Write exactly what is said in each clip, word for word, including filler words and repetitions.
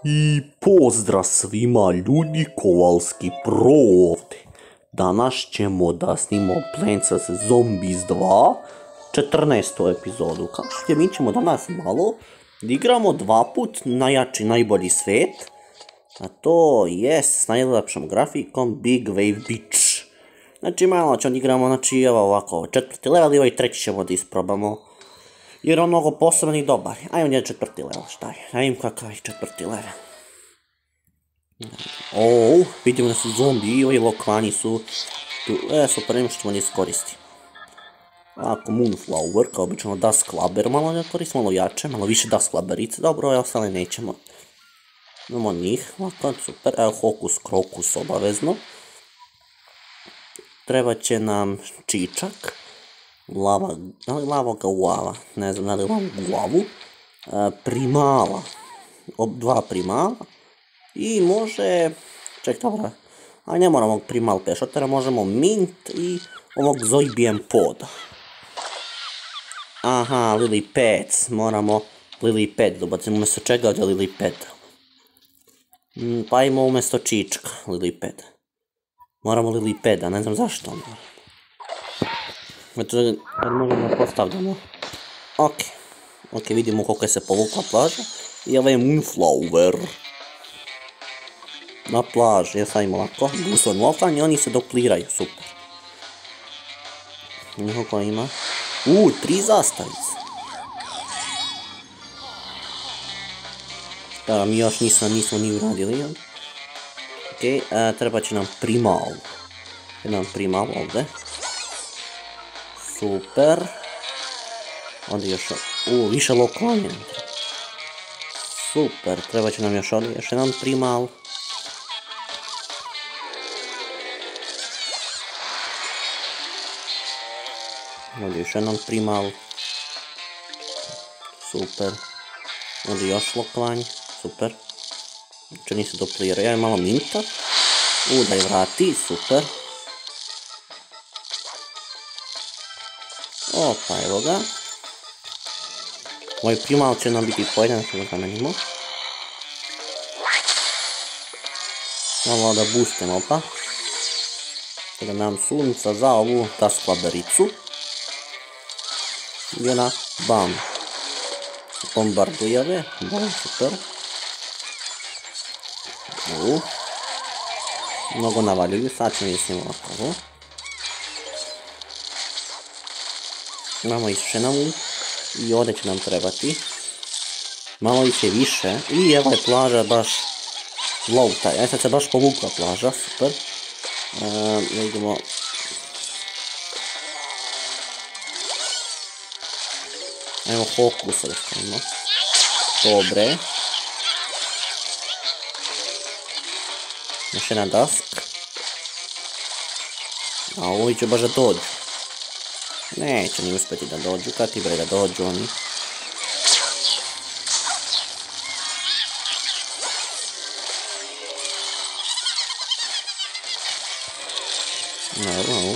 I pozdrav svima, ljudi, Kovalski Pro ovdje. Danas ćemo da snimamo Plants vs Zombies dva, četrnaestu epizodu. Kao što mi ćemo danas malo igramo dva put najjači, najbolji svet. A to je s najlepšom grafikom Big Wave Beach. Znači malo ćemo igramo, znači evo ovako, četvrti level i ovaj treći ćemo da isprobamo. Jer on mnogo poseban i dobar. Ajmo njede četvrti level, šta je? Ajmo kakav je četvrti level. Ooo, vidimo da su zombi i ovi lokvani su tu. E, super, nema što ne iskoristi. Ovako, Moonflower, kao obično Dust Clubber, malo ne koristi, malo jače, malo više Dust Clubberice. Dobro, ove ostale nećemo. Imamo njih, ovako, super, evo Hokus Krokus obavezno. Treba će nam čičak. Lava, da li lava ga lava, ne znam, da li lava glavu. Primala, dva primala. I može, ček, dobro, a ne moramo primal pešotera, možemo mint i ovog Zoibijem poda. Aha, Lily Pads, moramo Lily Pad dobacimo, umjesto čega ovdje Lily Pad. Pa imamo umjesto čička Lily Pad. Moramo Lily Pada, ne znam zašto moramo. Znači, možemo da postavljamo. Ok, ok, vidimo koliko je se povukla plaža. I ovo je Moonflower. Na plaži, ja sad imam ovako, guslan lofan i oni se dopliraju, super. Nikoliko ima. Uuu, tri zastavice. Da, mi još nismo, nismo ni uradili. Ok, treba će nam primal. Jedan primal ovdje. Super. Onda još, uuu, više lokalnje. Super, treba će nam još ovdje, još jedan primal. Ovdje još jedan primal. Super. Ovdje još lokvanj. Super. Čini se doplira. Ja je malo minta. U, da je vrati. Super. Opa, evo ga. Ovaj primal će nam biti pojedan, što ga zamenimo. Malo da boostemo, opa. Da nam sunca za ovu Dust Clubbericu. I ona, bam, bombarduje ove, bam, super. Uuu, mnogo navaljuju, sad ćemo isnimo ovako ovo. Imamo još jednu i ovdje će nam trebati. Malo ih je više i evo je plaža baš low taj, e sad se baš povukla plaža, super. Vidimo. Evo Hokusa da stavimo. Dobre. Još jedna Dusk. A ovi će baš da dođu. Neće ni uspjeti da dođu, kad ti bre da dođu oni. Evo.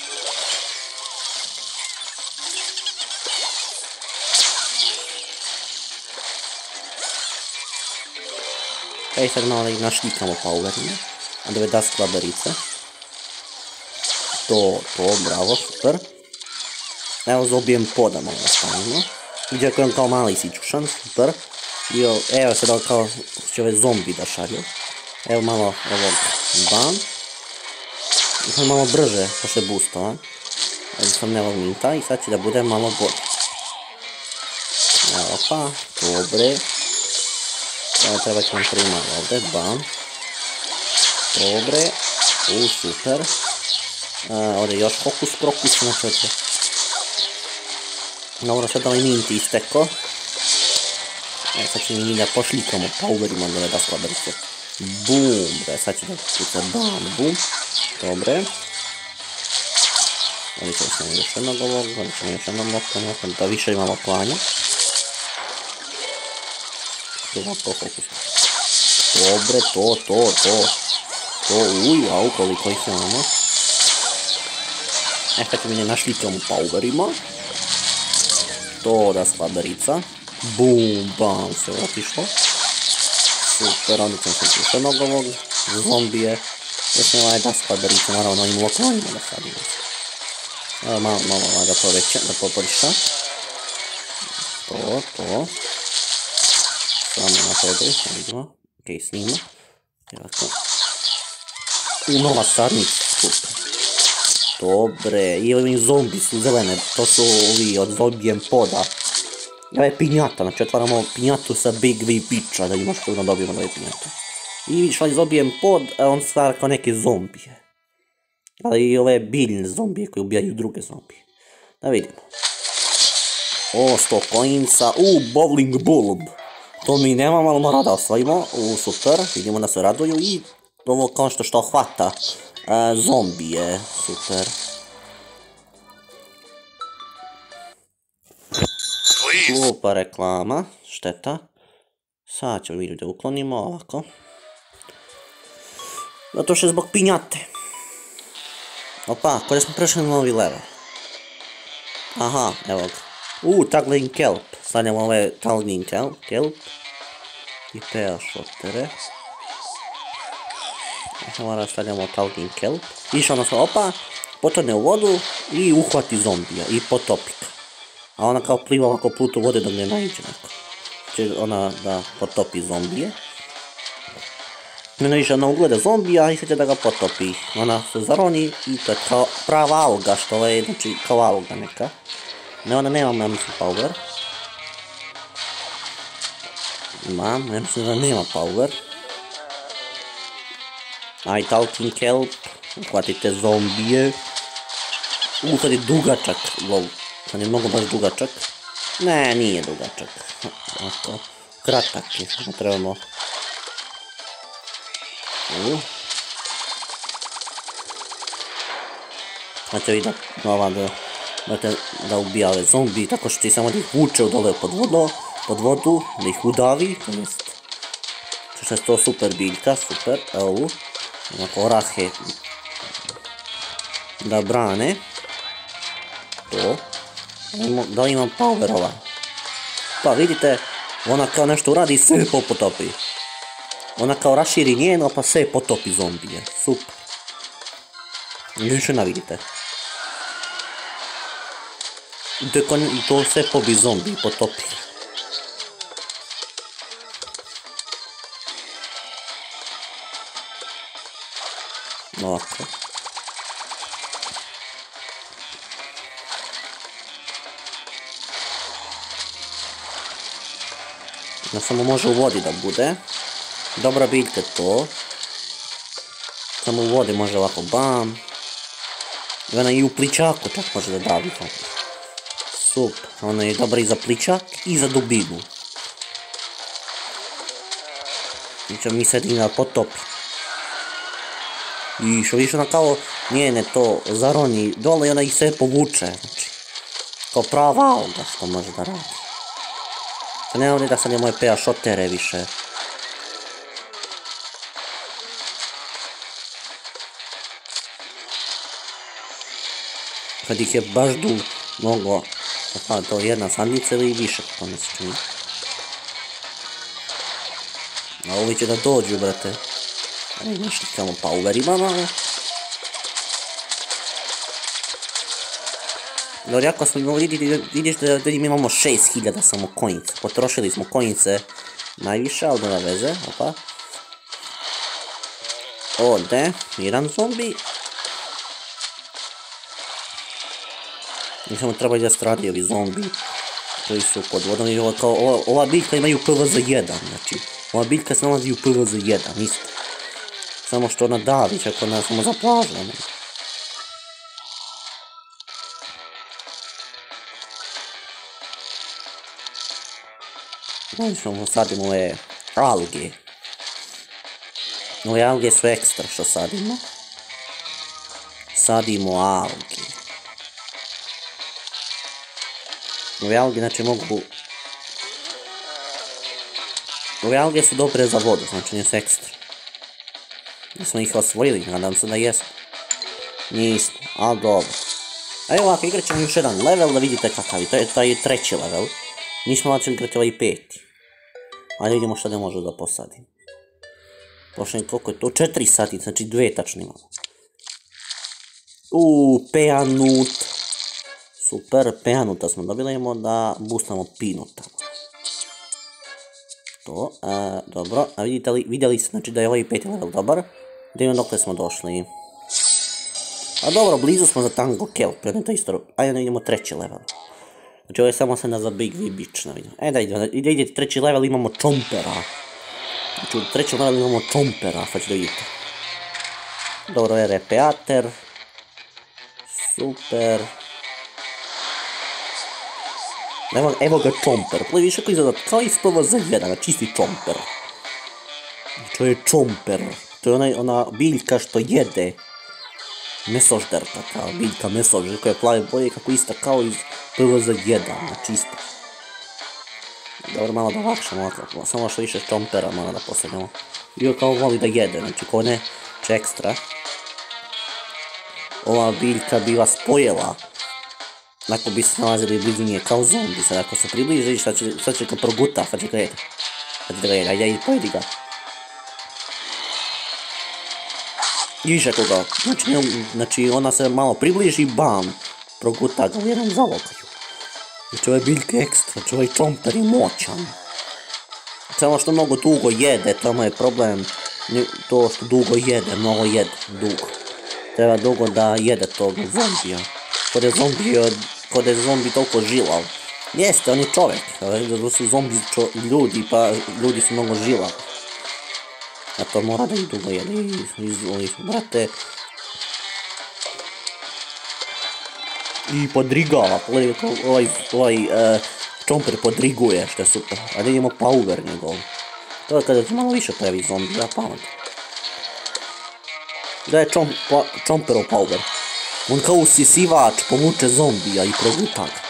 Ej, sad malo da ih našlikamo powerima. A da je Dust Clubberice. To, to, bravo, super. Evo Zobijem poda malo da stavimo. Vidite kako je on kao mali sićušan, super. I evo sad ovo kao će ove zombi da šalju. Evo malo ovog bam. I sad malo brže, pa se boostovan. Evo sam ne minta i sad će da bude malo bolje. Evo pa, dobre. Evo treba će nam primal ovdje, bam. Dobre. U, super. Ovdje još Hokus Krokus, znači ovdje. Dobro, sad ovaj minti isteko. Evo sad će mi da pošlikamo powerima da da slaberice. Bum, bre, sad će da puca, bam, bum. Dobre. Ovdje ćemo samo još jednog ovog, ovdje ćemo još jednog loklanja, da više ima loklanja. Ovako, Hokus. Dobre, to, to, to. To, uj, au, koliko ih imamo. E, sad ćemo mi ne našlikamo powerima. To da slaberica. Bum, bam, sve otišlo. Super, onda ćemo sad još jednog ovog zombije. Još ne ovaj daska berica, naravno im lokalima da sadimo. Evo malo, malo ovaj da povećam, da poboljšam. To, to. Samo na podri, vidimo. Ok, snima. Jako. U nova sadnica, super. Dobre, i ovi zombi su zelene, to su ovi od zombijem poda. Ovo je pinjata, znači otvaramo pinjatu sa Big V Pića, da imamo što dobijemo da je pinjata. I vidiš ovaj zobijem pod, a on stvara kao neke zombije. Ali i ove biljne zombije koje ubijaju druge zombije. Da vidimo. O, sto coinsa, u, bowling bulb. To mi nemamo, ali mora da osvojimo, u, super, vidimo da se raduju i ovo kao što što hvata zombije, super. Glupa reklama, šteta. Sad ćemo vidjeti da uklonimo ovako. Zato što je zbog pinjate. Opa, kada smo prešli na novi level. Aha, evo ga. Uuu, Tuggling Kelp. Stavljamo ove Tuggling Kelp. I pea šotere. Mora stavljamo Tuggling Kelp. Išao nas opa, potrne u vodu i uhvati zombija i potopi ga. A ona kao pliva ovako put u vode dok ne naiđe neko. Će ona da potopi zombije. Mene više ona ugleda zombija i sad će da ga potopi. Ona se zaroni i to je kao prava alga što je, znači kao alga neka. Ne, ona nema, ja mislim, power. Imam, ja mislim da nema power. Aj, Talking Kelp. Uhvatite zombije. U, sad je dugačak. Wow. Sad je mnogo baš dugačak. Ne, nije dugačak. Ovako, kratak je. Trebamo... U. Znači vi da, da, da, da ubija ove zombi tako što će samo da ih vuče dole pod vodu, pod vodu, da ih udavi, to jest. Što je to super biljka, super, evo. Onako orahe da brane. To. Da li imam power ovaj? Pa vidite, ona kao nešto uradi i sve potopi. Ona kao raširi njeno pa sve potopi zombije. Super. Još ne vidite. I to sve pobi zombi potopi. Ovako. Da samo može u vodi da bude. Dobra biljka to. Samo u vodi može ovako bam. I ona i u pličaku čak može da davi. Super. Ona je dobra i za pličak i za dubinu. I ćemo mi sad i da potopi. I što više ona kao njene to zaroni dole i ona ih sve povuče. Znači, kao prava alga što može da radi. To ne ovdje da sad je moje pea šotere više. Kad ih je baš du mnogo, pa to jedna sadnica ili više, to ne se čini. A ovi će da dođu, brate. Ajde, nešto samo power ima malo. Dobro, jako smo vidiš da imamo šest hiljada samo coinca. Potrošili smo coince najviše, ali nema veze, opa. Ode, jedan zombi. I samo trebaju da stradi ovi zombi koji su pod vodom. I ova, kao, ova, ova biljka imaju P V Z jedan, znači ova biljka se nalazi u P V Z jedan, isto. Samo što ona davi, čak ona samo zaplažila. Znači ćemo sadimo ove alge. Ove alge su ekstra što sadimo. Sadimo alge. Ove alge znači mogu... Ove alge su dobre za vodu, znači nisu ekstra. Da smo ih osvojili, nadam se da jesmo. Nismo, ali dobro. A evo ovako, igrat ćemo još jedan level da vidite kakav je, to je taj treći level. Nismo ovako igrati ovaj peti. Ajde vidimo što ne može da posadim. Pošli koliko je to? četiri sati, znači dve tačno imamo. Uuu, peanut. Super, peanuta smo dobili, imamo da boostamo pinuta. To, a, dobro, a vidite li, vidjeli ste znači da je ovaj peti level dobar. Da vidimo dokle smo došli. A dobro, blizu smo za Tango Kelp, ne to isto, ajde da vidimo treći level. Znači ovo je samo sada za Big V Beach, ne vidim. E da idemo, ide idete treći level, imamo Chompera. Znači u trećem levelu imamo Chompera, pa ću da vidite. Dobro, je Repeater. Super. Evo, evo ga Chomper, plivi više koji izgleda kao iz P V Z jedan, čisti Chomper. To je Chomper, to je onaj, ona biljka što jede mesožderka, kao biljka mesožderka koja je plave boje kako ista kao iz P V Z jedan, čisto. Dobro, malo da lakšamo, samo što više Chompera malo da posadimo. Bio kao voli da jede, znači ko ne, će ekstra. Ova biljka bi vas pojela. Ako bi se nalazili blizu nje kao zombi, sad ako se približi, sad će, sad će ga proguta, sad će ga jede. Sad će ga jede, ajde, pojedi ga. I više koga, znači, znači ona se malo približi, bam, proguta ga u jednom zalokaju. Znači ovaj biljka je ekstra, znači ovaj Chomper je moćan. Samo što mnogo dugo jede, tamo je problem, to što dugo jede, mnogo jede, dugo. Treba dugo da jede tog zombija. Kod je zombi, kod je zombi toliko žilav. Jeste, on je čovjek, da su zombi ljudi, pa ljudi su mnogo žilav. A to mora da i dugo jede, iz brate. I podrigava, ovaj, ovaj Chomper podriguje, što je super. A da idemo power njegov. To je kada se malo više pojavi zombi, da pamet. Da je Chomperov power. On kao usisivač pomuče zombija i proguta ga.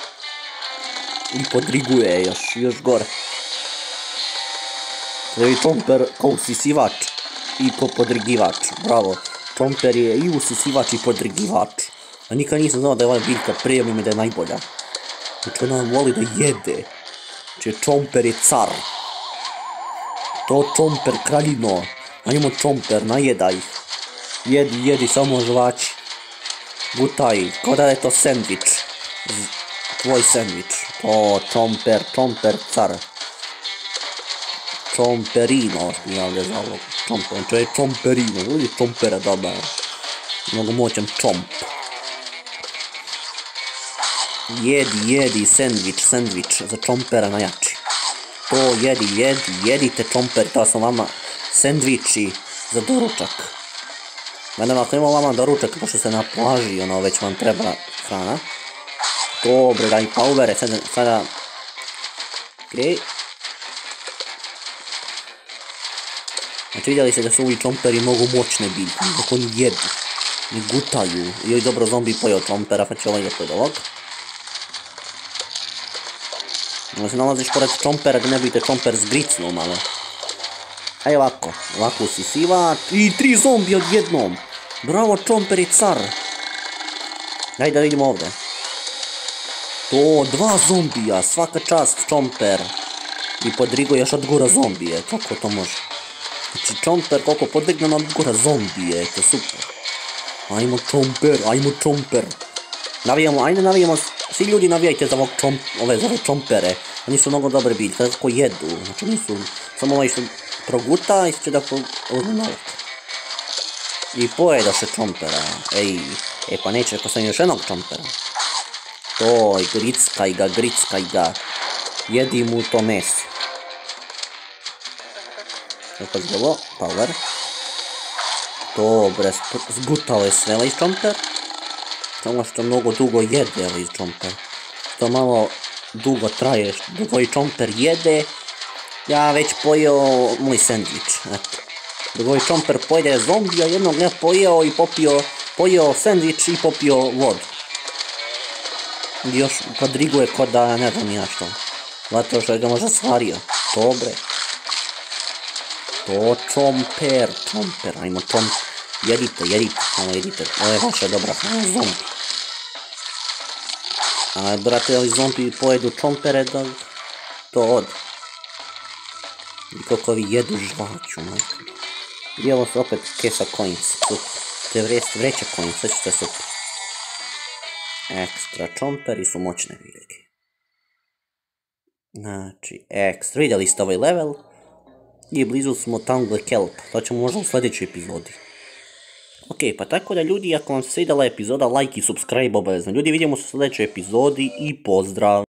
I podriguje još, još gore. Da je Chomper kao usisivač i podrigivač, bravo. Chomper je i usisivač i podrigivač. A nikad nisam znao da je ova biljka premium i da je najbolja. Znači ona voli da jede. Znači Chomper je car. To Chomper kraljino. Ajmo Chomper, najedaj. Jedi, jedi, samo žvači. Gutaj, kao da je to sandvič. Tvoj sandvič. O, Chomper, Chomper car. Chomperino, ja ovdje zavljam. Chomper, to je Chomperino, vidi Chompera dobar. Mnogo moćan Chomp. Jedi, jedi, sandvič, sandvič, za Chompera najjači. To jedi, jedi, jedite Chomper, to su vama sandviči za doručak. Madem, ako ima vama doručak, pošto ste na plaži, ono, već vam treba hrana. Dobre, daj powere, sada, sada... Okej. Znači, vidjeli ste da su ovi Chomperi mnogo moćne biljke, kako oni jedu. I gutaju. I ovaj dobro zombi pojeo Chompera, pa će ovaj da pojede ovog. Ono se nalaziš pored Chompera, da ne biste Chomper zgricnuo malo. Ajde ovako, ovako usisivač i tri zombi odjednom. Bravo, Chomper je car. Ajde da vidimo ovdje. To, dva zombija, svaka čast Chomper. I podrigo još od gora zombije, kako to može? Znači Chomper koliko podrigne od gora zombije, to je super. Ajmo Chomper, ajmo Chomper. Navijamo, ajde navijamo, svi ljudi navijajte za ovog Chomp, ove za ove Chompere. Oni su mnogo dobre biljke, kada kako jedu, znači nisu, samo ovaj što proguta i će da uzme nalog. I pojedoše Chompera, ej, e pa neće ako sam još jednog Chompera. To, i grickaj ga, grickaj ga, jedi mu to meso. Kako zgovo, power. Dobre, zgutao je sve ovaj Chomper. Samo što mnogo dugo jede ovaj Chomper. To malo dugo traje, dok ovaj Chomper jede. Ja već pojeo moj sandvič, eto. Dok ovaj Chomper pojede zombija, jednog ne pojeo i popio, pojeo sandvič i popio vodu. I još podriguje kod da ne znam ja što. Zato što je ga možda stvario. Dobre. To Chomper, Chomper, ajmo Chomper. Jedite, jedite, samo jedite. Ovo je vaša dobra hrana zombi. A brate, ovi zombi pojedu Chompere da to ode. I kako vi jedu žvaću, majke. I ovo su opet kesa coins. Te vreće coins, sve što je super. Ekstra čomperi su moćne biljke. Znači, ekstra. Vidjeli ste ovaj level. I blizu smo Tangle Kelp. To ćemo možda u sljedećoj epizodi. Ok, pa tako da ljudi, ako vam se svidjela epizoda, like i subscribe obavezno. Ljudi, vidimo se u sljedećoj epizodi i pozdrav!